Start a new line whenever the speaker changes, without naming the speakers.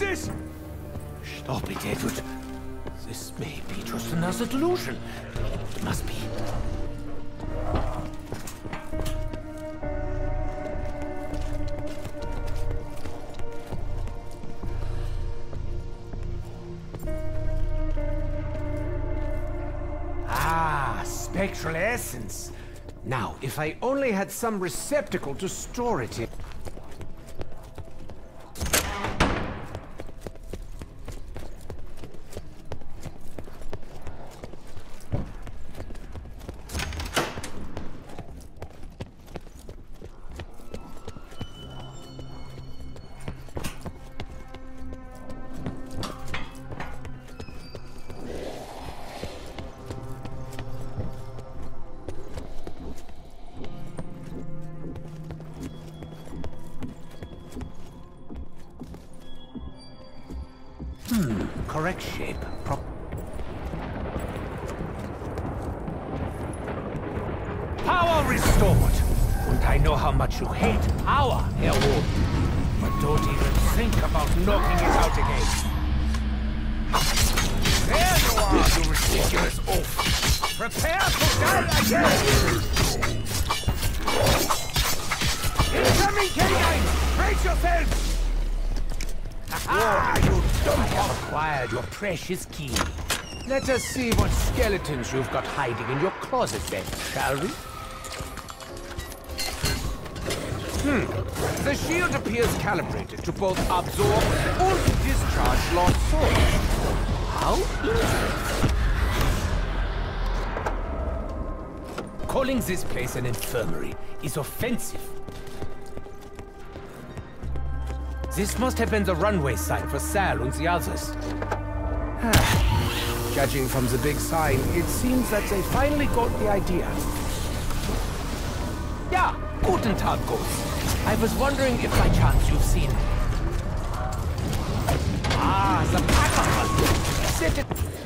Is it?
Stop it, Edward. This may be just another delusion. It must be. Ah, spectral essence. Now, if I only had some receptacle to store it in. Correct shape. Power restored! And I know how much you hate power, Herr Warden. But don't even think about knocking it out again. There you are, you ridiculous oaf! Prepare to die again! Incoming canine! Brace yourselves! Ah, you don't have acquired your precious key. Let us see what skeletons you've got hiding in your closet then, shall we? The shield appears calibrated to both absorb and discharge lost souls. How interesting. Calling this place an infirmary is offensive. This must have been the runway sign for Sal and the others. Judging from the big sign, it seems that they finally got the idea. Ja, guten Tag, Ghost. I was wondering if by chance you've seen... Ah, the pack. Set it...